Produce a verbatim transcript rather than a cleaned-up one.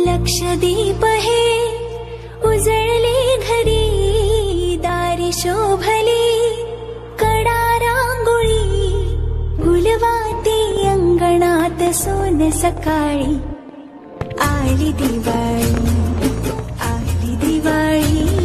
लक्षदीप हे उजळले घरी, दारी शोभली कडा रांगोळी, गुलवाती अंगणात सोन सकाळी. आली दिवाळी, आली दिवाळी.